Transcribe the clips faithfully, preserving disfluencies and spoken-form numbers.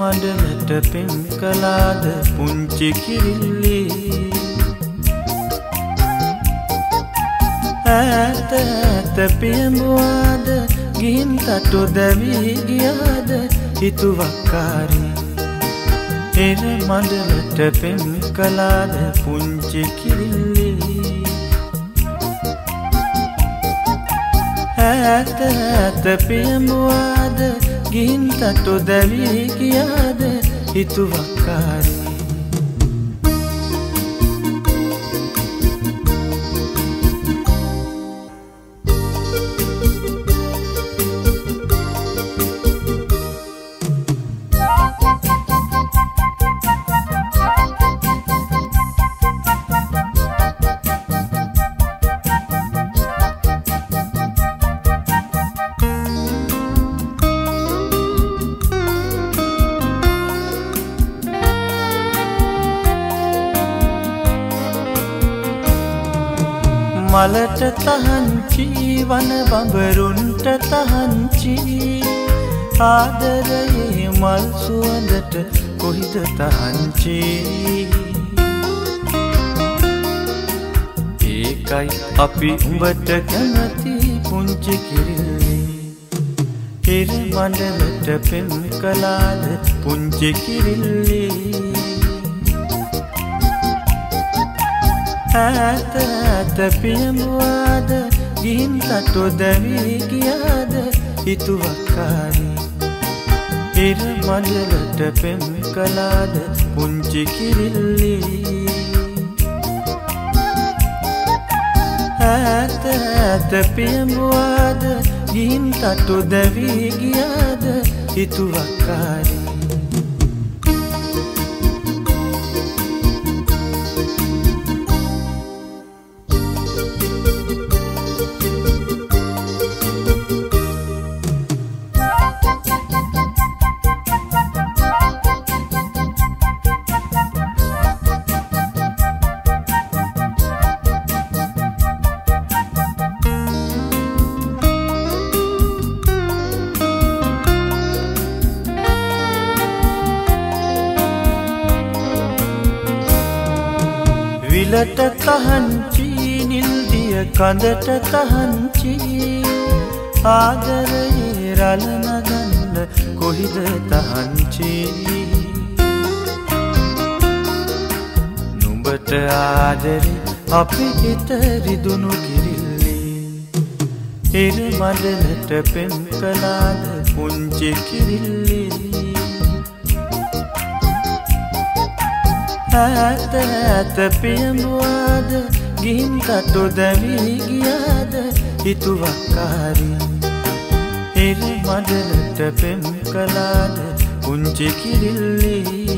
මඩලට පෙම් කළාද පුංචි කිරිල්ලේ ඈත ඈත පියඹුවාද ගිහින් තටු දැවී ගියාද හිතුවක්කාරී එර මඩලට පෙම් කළාද පුංචි කිරිල්ලේ ඈත ඈත පියඹුවාද ගිහින් තටු දැවී ගියාද හිතුවක්කාරී මලට තහංචි වන බඹරුන්ට තහංචි ආදරයේ මල් සුවඳට කොහිද තහංචි ඒකයි අපි උඹට කැමති පුංචි කිරිල්ලේ හිර මඩලට පෙම් කළාද පුංචි කිරිල්ලේ ඈත ඈත පියඹුවාද ගිහින් තටු දැවී ගියාද හිතුවක්කාරී හිර මඩලට පෙම් කළාද පුංචි කිරිල්ලේ ඈත ඈත පියඹුවාද ගිහින් තටු දැවී ගියාද හිතුවක්කාරී විලට තහංචි නිල්දිය කඳට තහංචි ආදරයේ රළ නගන්න කොහිද තහංචි නුඹට ආදරේ අපි හිත රිදුණු කිරිල්ලේ හිර මඩලට පෙම් කළාද පුංචි කිරිල්ලේ ඈත ඈත පියඹුවාද ගිහින් තටු දැවී ගියාද හිතුවක්කාරී හිර මඩලට පෙම් කළාද පුංචි කිරිල්ලේ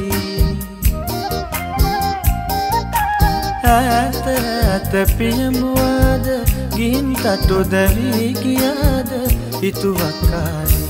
ඈත ඈත පියඹුවාද ගිහින් තටු දැවී ගියාද හිතුවක්කාරී